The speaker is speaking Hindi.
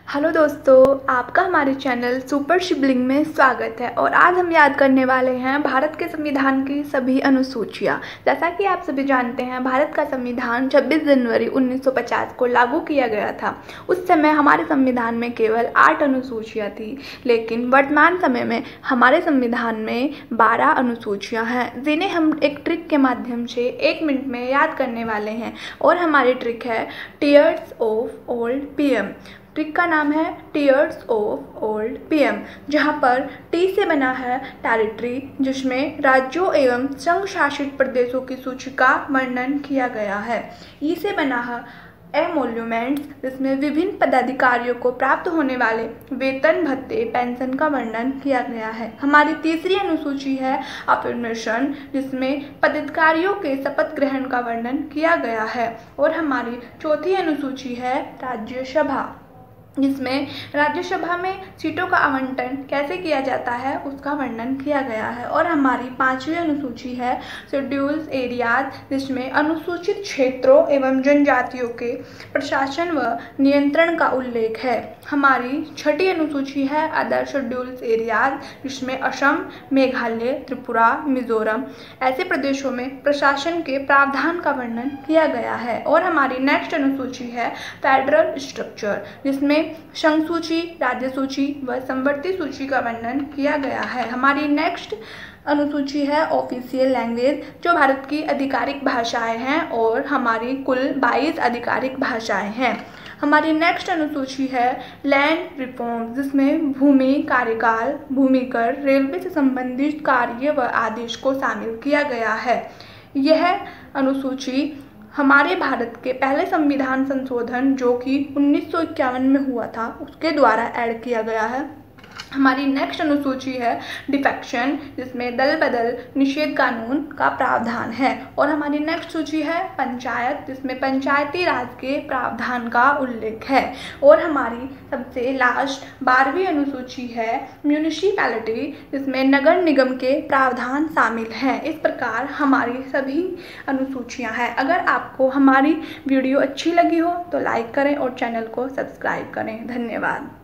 हेलो दोस्तों, आपका हमारे चैनल सुपर शिबलिंग में स्वागत है। और आज हम याद करने वाले हैं भारत के संविधान की सभी अनुसूचियाँ। जैसा कि आप सभी जानते हैं, भारत का संविधान 26 जनवरी 1950 को लागू किया गया था। उस समय हमारे संविधान में केवल 8 अनुसूचियाँ थी, लेकिन वर्तमान समय में हमारे संविधान में 12 अनुसूचियाँ हैं, जिन्हें हम एक ट्रिक के माध्यम से 1 मिनट में याद करने वाले हैं। और हमारी ट्रिक है tears of old PM. Trick का नाम है टीयर्स ऑफ ओल्ड पीएम, जहाँ पर टी से बना है टेरिटरी, जिसमें राज्यों एवं संघ शासित प्रदेशों की सूची का वर्णन किया गया है। ई से बना है एमोल्यूमेंट्स, जिसमें विभिन्न पदाधिकारियों को प्राप्त होने वाले वेतन भत्ते पेंशन का वर्णन किया गया है। हमारी तीसरी अनुसूची है अफर्मेशन, जिसमें पदाधिकारियों के शपथ ग्रहण का वर्णन किया गया है। और हमारी चौथी अनुसूची है राज्यसभा, जिसमें राज्यसभा में सीटों का आवंटन कैसे किया जाता है उसका वर्णन किया गया है। और हमारी पांचवी अनुसूची है शेड्यूल्ड एरियाज, जिसमें अनुसूचित क्षेत्रों एवं जनजातियों के प्रशासन व नियंत्रण का उल्लेख है। हमारी छठी अनुसूची है अदर शेड्यूल्ड एरियाज, जिसमें असम, मेघालय, त्रिपुरा, मिजोरम ऐसे प्रदेशों में प्रशासन के प्रावधान का वर्णन किया गया है। और हमारी नेक्स्ट अनुसूची है फेडरल स्ट्रक्चर, जिसमें संघ सूची, राज्य सूची व समवर्ती सूची का वर्णन किया गया है। हमारी नेक्स्ट अनुसूची है ऑफिशियल लैंग्वेज, जो भारत की आधिकारिक भाषाएं हैं, और हमारी कुल 22 आधिकारिक भाषाएं हैं। हमारी नेक्स्ट अनुसूची है लैंड रिफॉर्म, जिसमें भूमि कार्यकाल, भूमि कर, रेलवे से संबंधित कार्य व आदेश को शामिल किया गया है। यह अनुसूची हमारे भारत के पहले संविधान संशोधन, जो कि 1951 में हुआ था, उसके द्वारा ऐड किया गया है। हमारी नेक्स्ट अनुसूची है डिफेक्शन, जिसमें दल बदल निषेध कानून का प्रावधान है। और हमारी नेक्स्ट सूची है पंचायत, जिसमें पंचायती राज के प्रावधान का उल्लेख है। और हमारी सबसे लास्ट 12वीं अनुसूची है म्यूनिसिपैलिटी, जिसमें नगर निगम के प्रावधान शामिल हैं। इस प्रकार हमारी सभी अनुसूचियां हैं। अगर आपको हमारी वीडियो अच्छी लगी हो तो लाइक करें और चैनल को सब्सक्राइब करें। धन्यवाद।